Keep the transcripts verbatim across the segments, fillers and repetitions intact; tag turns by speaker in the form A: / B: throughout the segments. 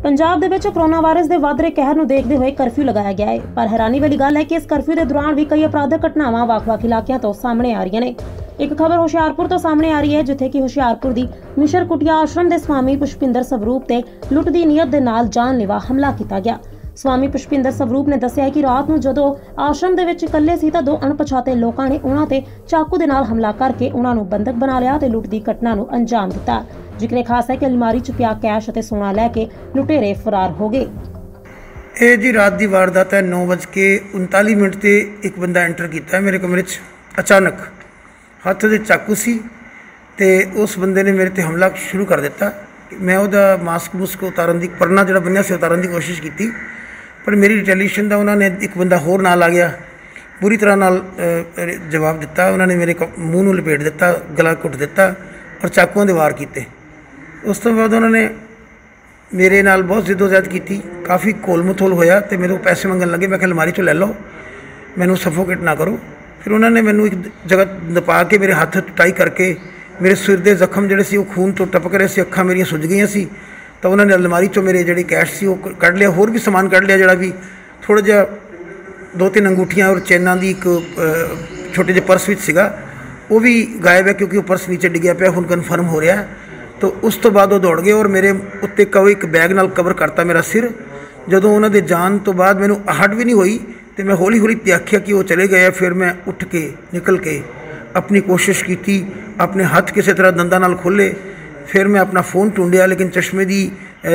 A: पंजाब दे विच corona virus के वध रहे कहर नूं देखते हुए कर्फ्यू लगाया गया है, पर हैरानी वाली गल है कि इस कर्फ्यू के दौरान भी कई अपराधक घटनावां वख-वख इलाकों तो सामने आ रही ने। एक खबर हुशियारपुर तो सामने आ रही है, जिथे कि हुशियारपुर दी मिशर कुटिया आश्रम के स्वामी पुष्पिंदर स्वरूप ते लुट दी नीयत दे नाल जानलेवा हमला किया गया। स्वामी पुष्पिंदर स्वरूप ने दस्सिया कि रात नूं जदों आश्रम दे विच इकल्ले सी तां दो अणपछाते लोकां ने उन्हां ते चाकू दे नाल हमला करके उन्हां नूं बंधक बना लिया ते लुट दी घटना नूं अंजाम दिता। जिक्र खास है कि अलमारी च पिया कैश अते सोना लैके लुटेरे फरार हो गए।
B: ਇਹ जी रात की वारदात है। नौ बज के उनताली मिनट से एक बंदा एंटर किया मेरे कमरे च। अचानक हत्थ दे चाकू सी ते उस बंदे ने मेरे ते हमला शुरू कर दिता। मैं उहदा मास्क मुस्क उतारन दी परना जिहड़ा बनिया सी उतारन की कोशिश की, पर मेरी रिटेलीएशन का उन्होंने एक बंदा होर नाल आ गया, बुरी तरह नाल जवाब दिता। उन्होंने मेरे मूँह नूं लपेट दिता, गला घुट दिता और चाकुआं दे वार कीते। उस तो बाद उन्होंने मेरे नाल बहुत जिद्दोजहद की, काफ़ी घोल मथोल होया तो मेरे को पैसे मंगन लगे। मैं अलमारी चो लै लो, मैनू सफोकेट ना करो। फिर उन्होंने मैनू एक जगह दपा के मेरे हाथ टाई करके मेरे सिर के जख्म जोड़े से खून तो टपक रहे थे, अखां मेरियां सुज गई सी। तो उन्होंने अलमारी चो मेरे जी कैश से वो कढ़ लिया, होर भी समान कढ़ लिया, जोड़ा भी थोड़ा जहा दो तीन अंगूठियाँ और चैना की एक छोटे जे पर्स भी सीगा, वो भी गायब है क्योंकि वो पर्स नीचे डिग्या पिया, हुण कन्फर्म हो रहा है। तो उस तो बाद वो दौड़ गए और मेरे उत्ते कव एक बैग नाल कवर करता मेरा सिर। जदों उन्होंने जान तो बाद मैनू आहट भी नहीं हुई तो मैं हौली हौली प्याख्या कि वो चले गए। फिर मैं उठ के निकल के अपनी कोशिश की, अपने हाथ किसी तरह दंदा नाल खोले। फिर मैं अपना फ़ोन ढूंढिया, लेकिन चश्मे दी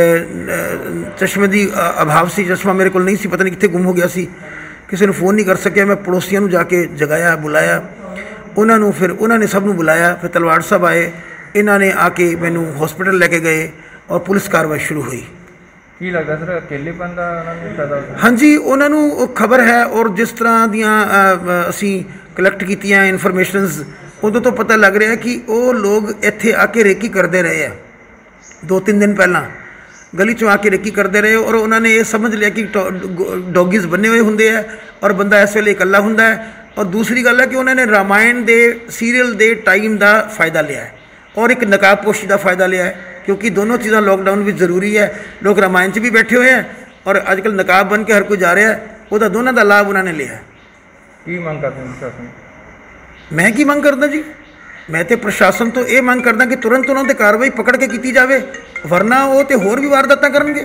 B: चश्मे दी अभाव से चश्मा मेरे को नहीं सी, पता नहीं कितने गुम हो गया सी। किसी ने फ़ोन नहीं कर सकिया। मैं पड़ोसियों को जाके जगाया, बुलाया उन्होंने। फिर उन्होंने सब नूं बुलाया। फिर तलवाड़ साहब आए, इन्होंने आके मैनू हॉस्पिटल लैके गए और पुलिस कार्रवाई शुरू हुई।
C: की लगता सर अकेलेपन का फायदा?
B: हाँ जी, उन्होंने खबर है और जिस तरह दियाँ असी कलैक्ट कीतियां इनफॉर्मेशनस, उदों तो पता लग रहा है कि वो लोग इत्थे आके रेकी करते रहे हैं। दो तीन दिन पहला गली चों आके रेकी करते रहे और उन्होंने ये समझ लिया कि डॉगीज बने हुए होंगे है और बंदा इस वेले इकल्ला होंदा है। और दूसरी गल है कि उन्होंने रामायण के सीरीयल के टाइम का फायदा लिया है और एक नकाबपोशी का फायदा लिया है, क्योंकि दोनों चीज़ां लॉकडाउन में जरूरी है। लोग रामायण च भी बैठे हुए हैं और अजकल नकाब बन के हर कोई जा रहा है, वह दोनों का लाभ उन्होंने लिया है।
C: की मंग करते हैं प्रशासन?
B: मैं की मंग करदा जी, मैं तो प्रशासन तो ये मंग करदा कि तुरंत उन्होंने कार्रवाई पकड़ के की जाए, वरना वो तो होर भी वारदातां करनगे।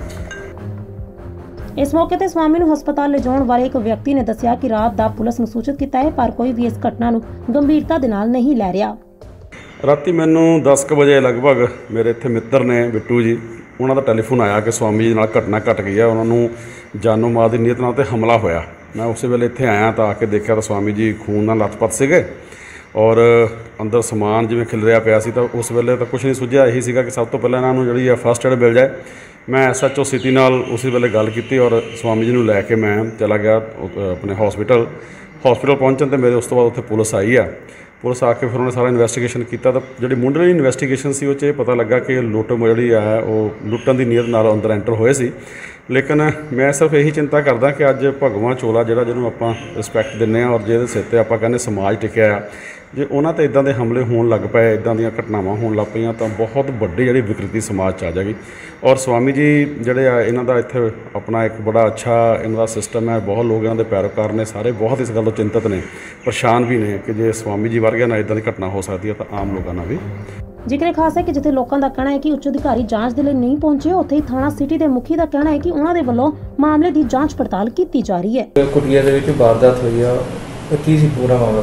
A: इस मौके ते स्वामी नूं हस्पताल ले जाउण वाले एक व्यक्ति ने दस्सिया कि रात दा पुलिस नूं सूचित कीता है, पर कोई भी इस घटना नूं गंभीरता दे नाल नहीं लै रिहा।
D: राती मैनू दस क बजे लगभग मेरे इत्थे मित्र ने बिट्टू जी, उन्हों का टैलीफोन आया कि स्वामी जी नाल घटना घट गई है, उन्होंने जानो मार की नीयत नाल ते हमला होया। मैं उस वेले इत्थे आया तो आके देखा तो स्वामी जी खून नाल लथपथ सीगे और अंदर समान जिवें खिलरिया पिया सी। तो उस वेले तो कुछ नहीं सुझिया, यही सीगा कि सब तो पहले इन्हों जिहड़ी है फस्ट एड मिल जाए। मैं एस एच ओ सिटी नाल उसी वेले गल की और स्वामी जी नूं लैके मैं चला गया अपने हॉस्पिटल। हॉस्पिटल पहुँचन तो मेरे उस तो बाद उत्थे पुलिस आई है। पुलिस आके फिर उन्होंने सारा इन्वेस्टिगेशन किया। तो जी मुंडली इन्वेस्टिगेशन सी उह पता लगा कि लुट जी है वो लुटन की नीयत नाल अंदर एंटर होए सी। लेकिन मैं सिर्फ यही चिंता करदा कि अज भगवां चोला जिहड़ा जिन्होंने आपां रिस्पैक्ट दिंदे आ और जिहदे सिर ते आपां कहने समाज टिकिया आ, जे उन्हां ते इदां दे हमले होण लग पए, इदां दीयां घटनावां होण लग पईआं तां बहुत वड्डी जिहड़ी विकृति समाज च आ जाएगी। और स्वामी जी जिहड़े आ इन्हां दा इत्थे अपना एक बड़ा अच्छा इन्हां दा सिस्टम है, बहुत लोग इन्हां दे पैरोकार ने, सारे बहुत इस गल तो चिंतित ने, परेशान भी ने कि जे स्वामी जी वर्गिआं नाल इदां दी घटना हो सकती है तो आम लोगों नाल भी।
A: जिक्र खास है कि जिथे लोगों का कहना है कि उच्च अधिकारी जांच के लिए नहीं पहुंचे, उत्थे ही थाना सिटी के मुखी का कहना है कि उन्होंने वालों मामले की जांच पड़ताल की जा रही है।
C: कुटिया दे विच वारदात हुई है, की सी पूरा मामला?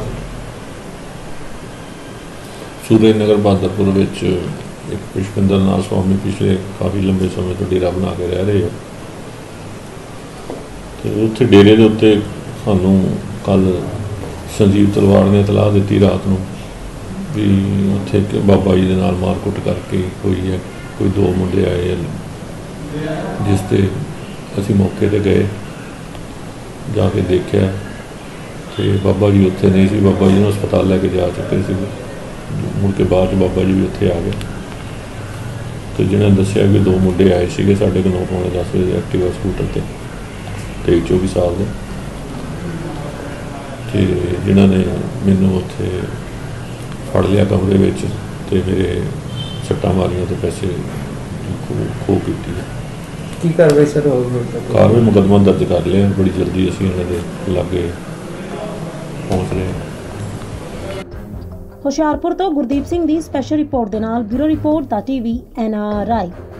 E: सूर्य नगर बहादुरपुर विच एक पुष्पिंदर नाथ स्वामी पिछले काफ़ी लंबे समय तो डेरा बना के रह रहे हैं। तो उत्थे डेरे के उत्ते सानू कल संजीव तलवाड़ ने इतलाह दी रात को भी उत्थे बाबा जी के नाल मारकुट करके कोई है कोई दो मुंडे आए हैं, जिसते असी मौके पर गए, जाके देखा तो बाबा जी उत्थे नहीं सी। बाबा जी हस्पताल लैके जा चुके थे, मुड़ के बाद बाबा जी भी उत्थे आ गए। तो जिन्हें दसिया कि दो मुंडे आए थे साढ़े को नौ पौने दस बजे एक्टिवा स्कूटर पर, तेईस चौबी साल के, तो जिन्होंने मैनू उत्थे फड़ लिया कमरे में तो मेरे सट्टा मारियां तो पैसे खो खो की।
C: ਕੀ ਕਾਰਵਾਈ ਸਰ ਹੋਊਗੀ ਹੁਣ ਤੱਕ?
E: ਕਾਰਵਾਈ ਮੁਕੱਦਮਾ ਦਰਜ ਕਰ ਲਿਆ, ਬੜੀ ਜਲਦੀ ਅਸੀਂ ਇਹਨਾਂ ਦੇ ਲਾਗੇ ਪਹੁੰਚ ਰਹੇ ਹਾਂ।
A: ਹੁਸ਼ਿਆਰਪੁਰ ਤੋਂ ਗੁਰਦੀਪ ਸਿੰਘ ਦੀ ਸਪੈਸ਼ਲ ਰਿਪੋਰਟ ਦੇ ਨਾਲ ਬਿਊਰੋ ਰਿਪੋਰਟ ਦਾ ਟੀਵੀ ਐਨ ਆਰ ਆਈ।